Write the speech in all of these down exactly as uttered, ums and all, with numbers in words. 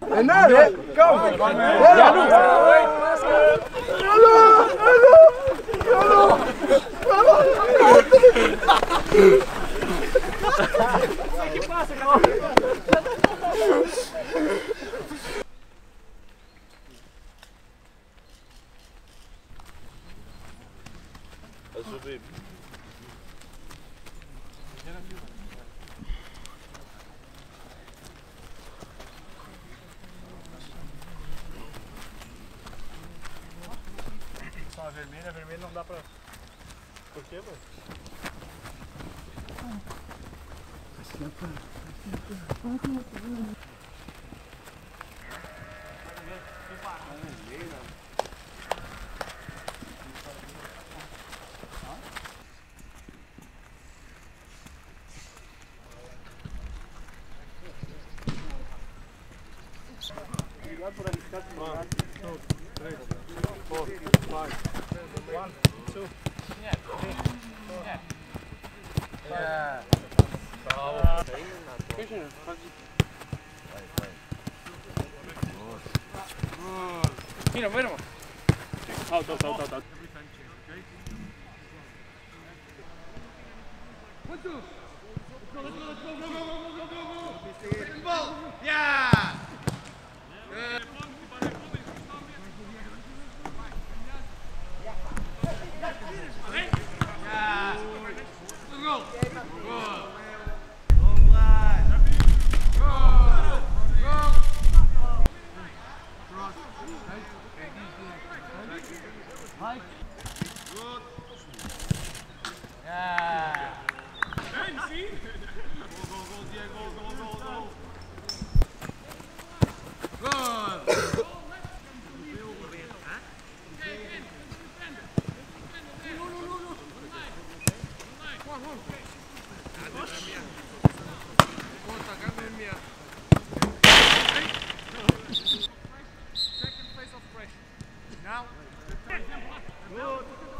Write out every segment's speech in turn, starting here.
En daar, hè? Kom! Ja, doe! Hallo! Hallo! Hallo! Alsjeblieft. Vermelho, vermelho não dá pra... Por quê, mano? Obrigado por arriscar esse lugar. Três, quatro, cinco. One, two. Yeah. Yeah. Yeah. Bravo. Mira, bueno. Out, out, out, out, out. One, two. Let's go, let's go, let's go, go, go, go, go, go, go, go. Ball. Yeah. Good. Now, good. You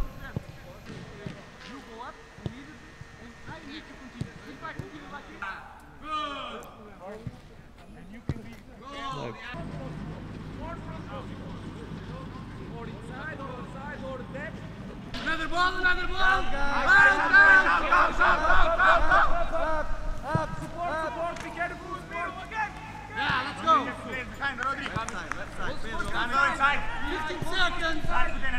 go up immediately, and I need to continue. In fact, continue like this. Good. And you can be good. Or inside, or outside, or that. Another ball, another ball. Up, up, up, up, up, up. Support, support. Be careful. Again. Yeah, let's go. Left side, left side. fifteen seconds.